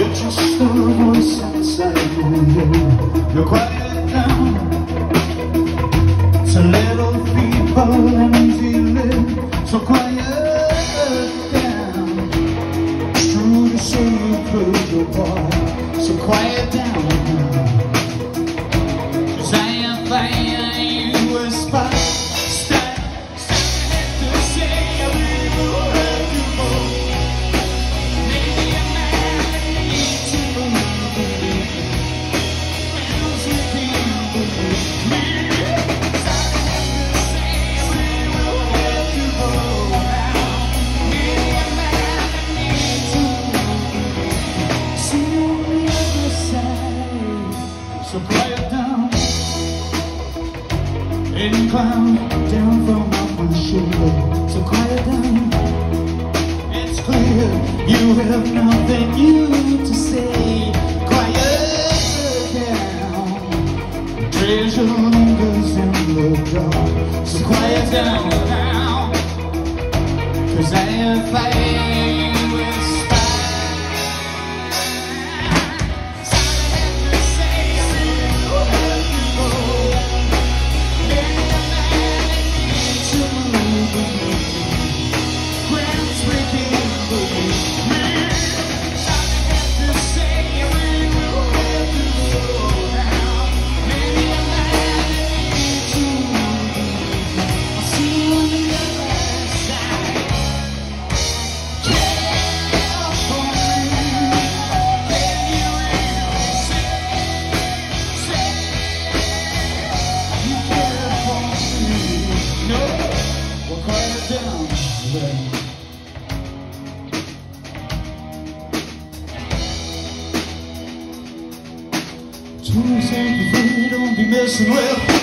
It's just a voice inside you. You're quiet down. It's a little people and feeling so quiet down. It's true to say you could your boy, so quiet down now. 'Cause I am fine, you whisper. So quiet down, any cloud down from off my shoulder. So quiet down, it's clear you have nothing new to say. Quiet down, treasure lingers in the dark. So quiet down now, 'cause I am fighting with don't be messing with me.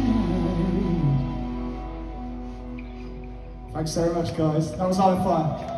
Thanks very much, guys. That was a lot of fun.